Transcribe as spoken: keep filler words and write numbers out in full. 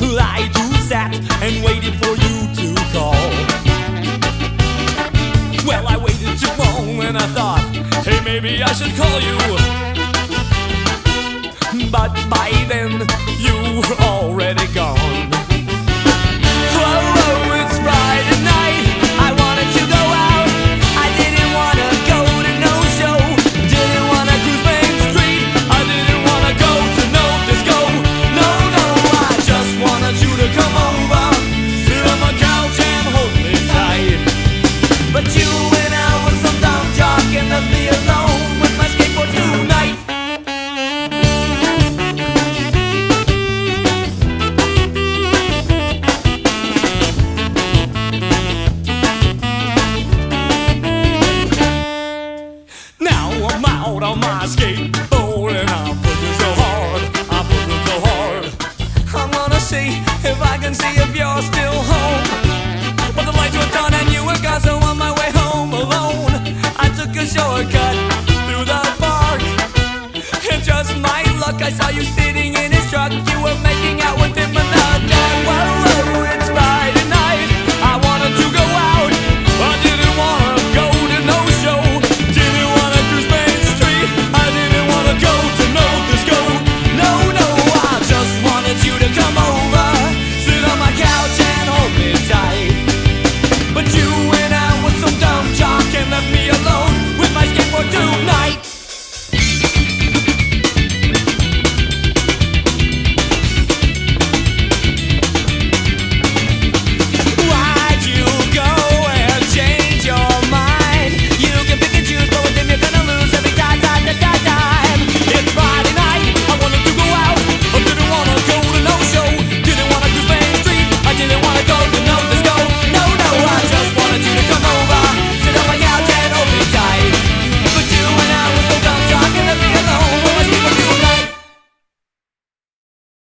I just sat and waited for you to call. Well, I waited too long and I thought, hey, maybe I should call you. But by then, you were already gone. Oh, oh, it's Friday night, I wanted to go out. I didn't wanna go to no show. Didn't wanna cruise Main Street. I didn't wanna go to no disco. No, no, I just wanted you to come over, sit on my couch and hold me tight. But you went out with some dumb jock and left me alone with my skateboard tonight. I'm out on my skateboard and I'm pushing so hard, I'm pushing so hard. I'm gonna see if I can see if you're still home. But the lights were done and you were gone, so on my way home alone, I took a shortcut through the park. And just my luck, I saw you still